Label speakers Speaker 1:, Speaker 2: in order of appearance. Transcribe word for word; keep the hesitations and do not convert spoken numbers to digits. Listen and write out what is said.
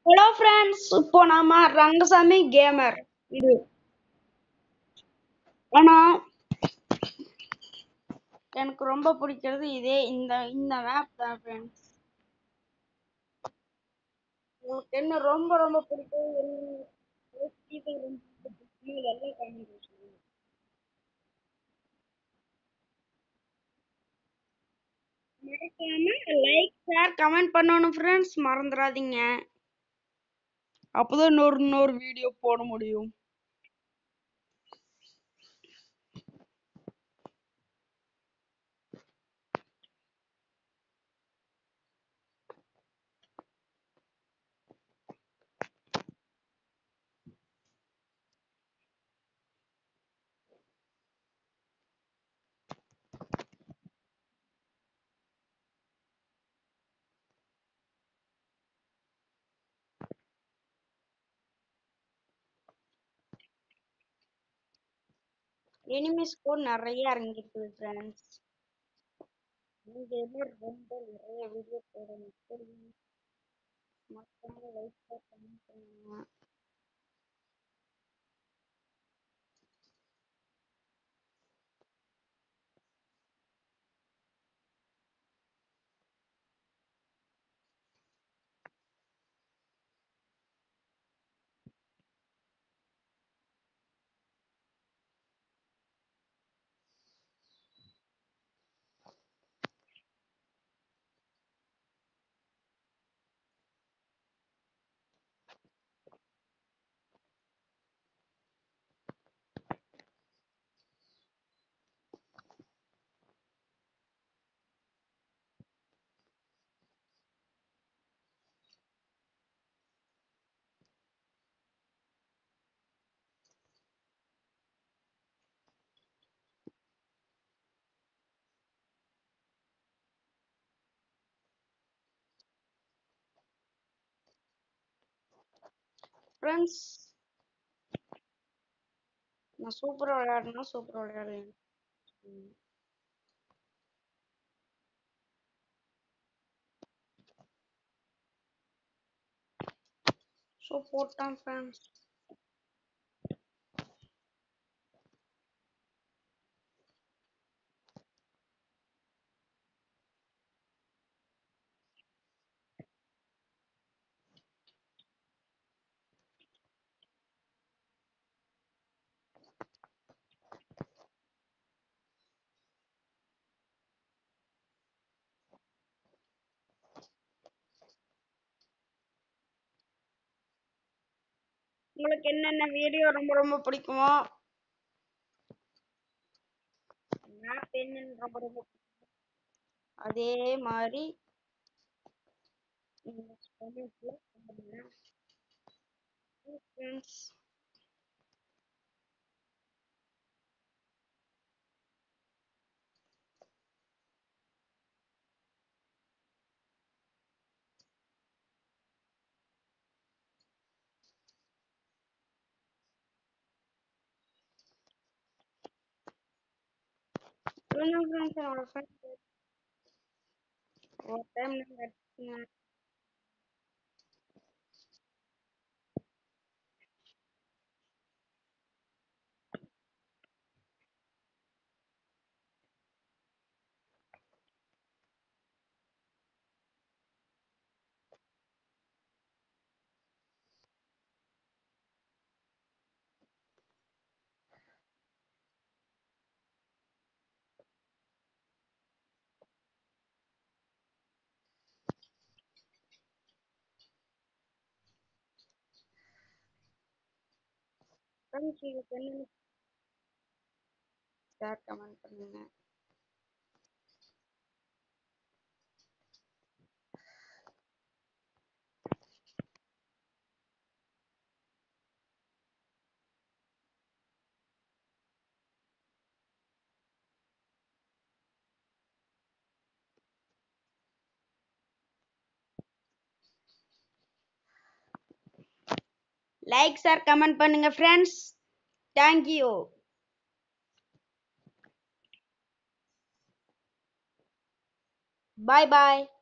Speaker 1: Hello friends, இப்போ நாம Rangasamy gamer இது. ஆனா எனக்கு ரொம்ப பிடிக்கிறது இதே இந்த இந்த மேப் தான் ஃப்ரெண்ட்ஸ். உங்களுக்கு என்ன ரொம்ப ரொம்ப பிடிக்கும், என்ன ரொம்ப பிடிக்கும் எல்லாம் கமெண்ட் சொல்லுங்க. மறக்காம லைக் ஷேர் கமெண்ட் பண்ணணும் ஃப்ரெண்ட்ஸ், மறந்துடாதீங்க. அப்போதான் இன்னொரு இன்னொரு வீடியோ போட முடியும். எனிமீஸ் கூட நிறைய இறங்கிருக்கு ஃப்ரெண்ட்ஸ். நீங்க ரொம்ப நிறைய வீடியோ போடணும். மறக்காம லைக் ஷேர் கமெண்ட் பண்ணுங்க. ஃப்ரெண்ட்ஸ், நான் சூப்பரா விளையாடுனா சூப்பரா விளையாடுவேன். ஸோ போட்டான் ஃப்ரெண்ட்ஸ். உங்களுக்கு என்னென்ன வீடியோ ரொம்ப ரொம்ப பிடிக்குமோ, மேப் என்னன்னு ரொம்ப ரொம்ப பிடிக்கும், அதே மாதிரி நீங்க கமெண்ட்ல பண்ணுங்க ஃப்ரெண்ட்ஸ். சொல்லுங்க ஃப்ரெண்ட்ஸ், என்னோட ஃப்ரெண்ட்ஸ் ஒரு டைம் நீங்க அடிச்சீங்க. ஃப்ரெண்ட்ஸ், இதுக்கு என்னென்ன ஷேர் கமெண்ட் பண்ணுங்க. லைக் ஷேர் கமெண்ட் பண்ணுங்க ஃப்ரெண்ட்ஸ். தேங்க்யூ. பாய் பாய்.